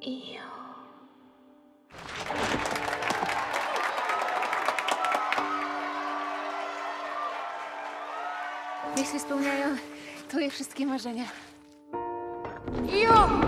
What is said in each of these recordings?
Io. Niech się spełniają twoje wszystkie marzenia. Io!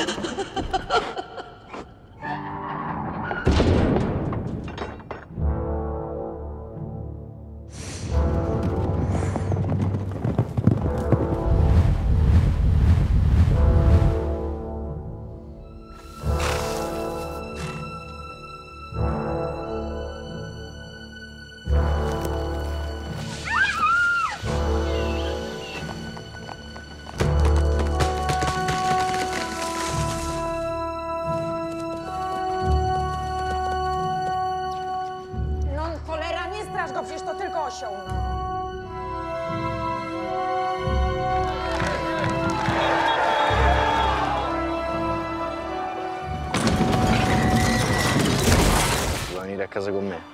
Cholera, nie straż go, przecież to tylko osioł, no. Vuoi venire a casa con me?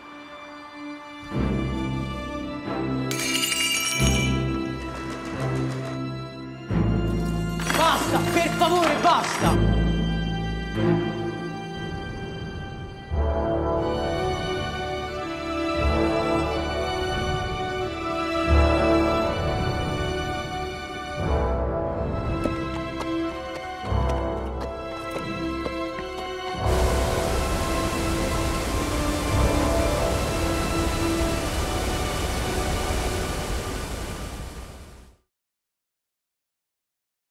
Basta, per favore, basta!